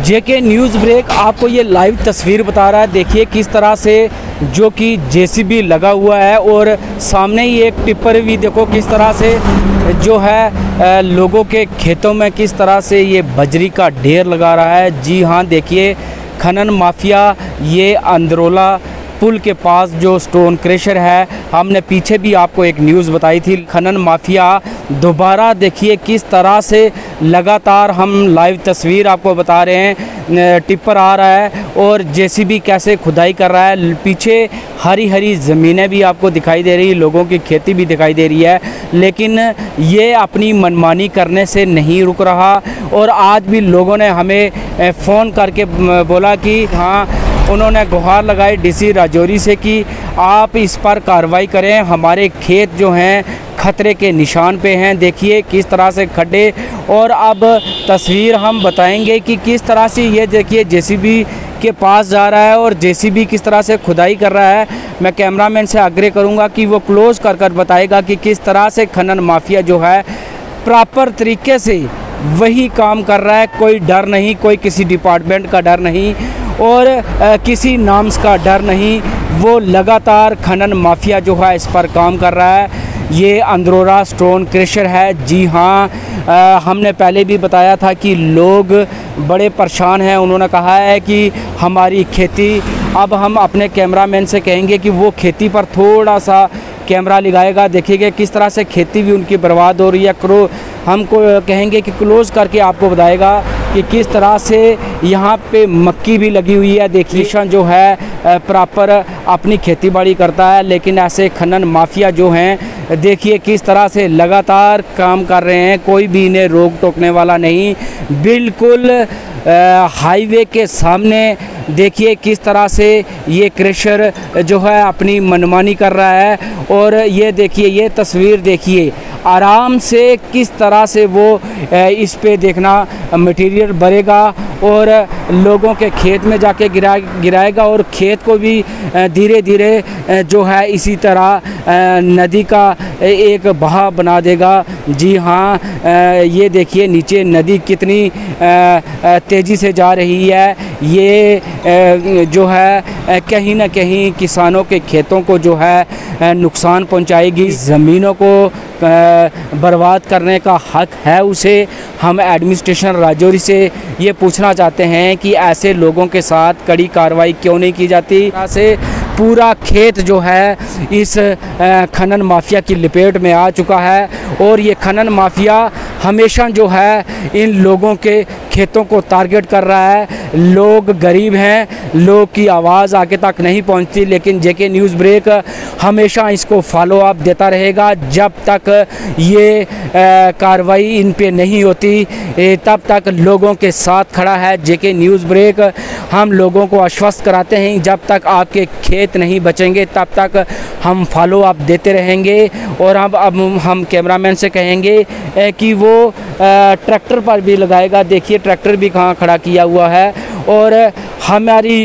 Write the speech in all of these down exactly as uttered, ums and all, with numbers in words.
जेके news break आपको ये live तस्वीर बता रहा है। देखिए किस तरह से जो कि जेसीबी लगा हुआ है और सामने ही एक टिप्पर भी देखो किस तरह से जो है लोगों के खेतों में किस तरह से ये बजरी का ढेर लगा रहा है। जी हाँ, देखिए खनन माफिया ये अंदरोला पुल के पास जो स्टोन क्रेशर है, हमने पीछे भी आपको एक न्यूज़ बताई थी। खनन माफिया दोबारा देखिए किस तरह से लगातार हम लाइव तस्वीर आपको बता रहे हैं, टिप्पर आ रहा है और जेसीबी कैसे खुदाई कर रहा है। पीछे हरी हरी ज़मीनें भी आपको दिखाई दे रही है, लोगों की खेती भी दिखाई दे रही है, लेकिन ये अपनी मनमानी करने से नहीं रुक रहा। और आज भी लोगों ने हमें फ़ोन करके बोला कि हाँ, उन्होंने गुहार लगाई डीसी राजौरी से कि आप इस पर कार्रवाई करें, हमारे खेत जो हैं खतरे के निशान पे हैं। देखिए किस तरह से खड्डे, और अब तस्वीर हम बताएंगे कि किस तरह से ये देखिए जेसीबी के पास जा रहा है और जेसीबी किस तरह से खुदाई कर रहा है। मैं कैमरामैन से आग्रह करूंगा कि वो क्लोज कर कर बताएगा कि किस तरह से खनन माफिया जो है प्रॉपर तरीके से वही काम कर रहा है। कोई डर नहीं, कोई किसी डिपार्टमेंट का डर नहीं और आ, किसी नाम्स का डर नहीं। वो लगातार खनन माफिया जो है इस पर काम कर रहा है। ये अंदरोला स्टोन क्रेशर है। जी हाँ, आ, हमने पहले भी बताया था कि लोग बड़े परेशान हैं। उन्होंने कहा है कि हमारी खेती, अब हम अपने कैमरामैन से कहेंगे कि वो खेती पर थोड़ा सा कैमरा लगाएगा। देखिएगा किस तरह से खेती भी उनकी बर्बाद हो रही है। क्रो हमको कहेंगे कि क्लोज़ करके आपको बताएगा कि किस तरह से यहाँ पे मक्की भी लगी हुई है। देखिए जो है प्रॉपर अपनी खेती बाड़ी करता है, लेकिन ऐसे खनन माफिया जो हैं देखिए किस तरह से लगातार काम कर रहे हैं। कोई भी इन्हें रोक टोकने वाला नहीं। बिल्कुल हाईवे के सामने देखिए किस तरह से ये क्रेशर जो है अपनी मनमानी कर रहा है। और ये देखिए, ये तस्वीर देखिए आराम से किस तरह से वो इस पे देखना मटेरियल भरेगा और लोगों के खेत में जाके गिरा गिराएगा और खेत को भी धीरे धीरे जो है इसी तरह नदी का एक बहाव बना देगा। जी हाँ, ये देखिए नीचे नदी कितनी तेज़ी से जा रही है। ये जो है कहीं ना कहीं किसानों के खेतों को जो है नुकसान पहुंचाएगी। ज़मीनों को बर्बाद करने का हक है उसे। हम एडमिनिस्ट्रेशन राजौरी से ये पूछना चाहते हैं कि ऐसे लोगों के साथ कड़ी कार्रवाई क्यों नहीं की जाती। ऐसे पूरा खेत जो है इस खनन माफिया की लपेट में आ चुका है और ये खनन माफिया हमेशा जो है इन लोगों के खेतों को टारगेट कर रहा है। लोग गरीब हैं, लोग की आवाज़ आगे तक नहीं पहुंचती, लेकिन जेके न्यूज़ ब्रेक हमेशा इसको फॉलो अप देता रहेगा। जब तक ये कार्रवाई इन पे नहीं होती तब तक लोगों के साथ खड़ा है जेके न्यूज़ ब्रेक। हम लोगों को आश्वस्त कराते हैं जब तक आपके खेत नहीं बचेंगे तब तक हम फॉलो अप देते रहेंगे। और अब अब हम कैमरामैन से कहेंगे कि वो ट्रैक्टर पर भी लगाएगा। देखिए ट्रैक्टर भी कहाँ खड़ा किया हुआ है और हमारी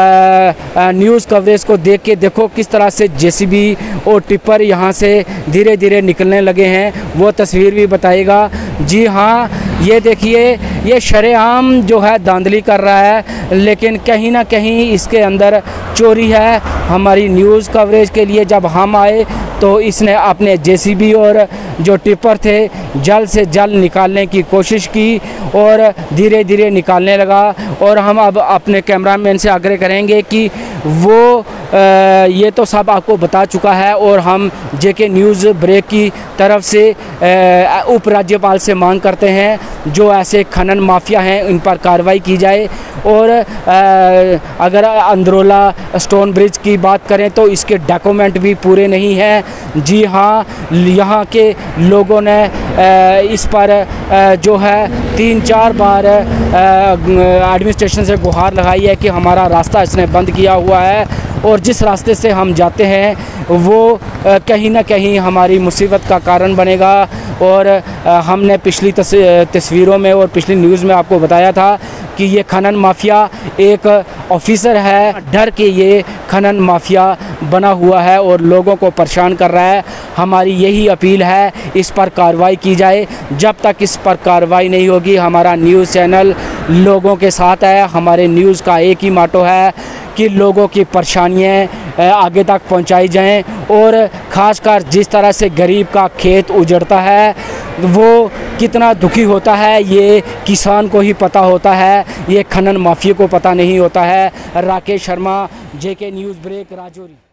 न्यूज़ कवरेज को देख के देखो किस तरह से जेसीबी और टिप्पर यहाँ से धीरे धीरे निकलने लगे हैं। वो तस्वीर भी बताएगा। जी हाँ, ये देखिए ये शरेआम जो है धांधली कर रहा है, लेकिन कहीं ना कहीं इसके अंदर चोरी है। हमारी न्यूज़ कवरेज के लिए जब हम आए तो इसने अपने जेसीबी और जो टिप्पर थे जल्द से जल्द निकालने की कोशिश की और धीरे धीरे निकालने लगा। और हम अब अपने कैमरामैन से आग्रह करेंगे कि वो आ, ये तो सब आपको बता चुका है और हम जेके न्यूज़ ब्रेक की तरफ से उप राज्यपाल से मांग करते हैं जो ऐसे खनन माफिया हैं इन पर कार्रवाई की जाए। और आ, अगर अंदरोला स्टोन ब्रिज की बात करें तो इसके डॉक्यूमेंट भी पूरे नहीं हैं। जी हाँ, यहाँ के लोगों ने आ, इस पर आ, जो है तीन चार बार एडमिनिस्ट्रेशन से गुहार लगाई है कि हमारा रास्ता इसने बंद किया हुआ है और जिस रास्ते से हम जाते हैं वो कहीं ना कहीं हमारी मुसीबत का कारण बनेगा। और हमने पिछली तस्वीरों में और पिछली न्यूज़ में आपको बताया था कि ये खनन माफिया एक ऑफिसर है, डर के ये खनन माफिया बना हुआ है और लोगों को परेशान कर रहा है। हमारी यही अपील है, इस पर कार्रवाई की जाए। जब तक इस पर कार्रवाई नहीं होगी, हमारा न्यूज़ चैनल लोगों के साथ है। हमारे न्यूज़ का एक ही मोटो है कि लोगों की परेशानियाँ आगे तक पहुंचाई जाएं और ख़ासकर जिस तरह से गरीब का खेत उजड़ता है, वो कितना दुखी होता है ये किसान को ही पता होता है, ये खनन माफिया को पता नहीं होता है। Rakesh Sharma, JK news break, Rajouri.